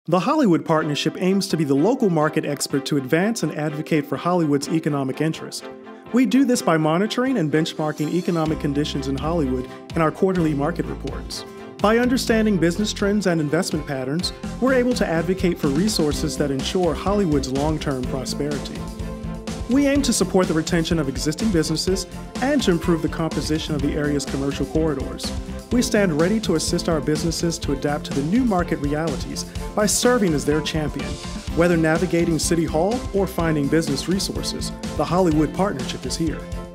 The Hollywood Partnership aims to be the local market expert to advance and advocate for Hollywood's economic interest. We do this by monitoring and benchmarking economic conditions in Hollywood in our quarterly market reports. By understanding business trends and investment patterns, we're able to advocate for resources that ensure Hollywood's long-term prosperity. We aim to support the retention of existing businesses and to improve the composition of the area's commercial corridors. We stand ready to assist our businesses to adapt to the new market realities by serving as their champion. Whether navigating City Hall or finding business resources, the Hollywood Partnership is here.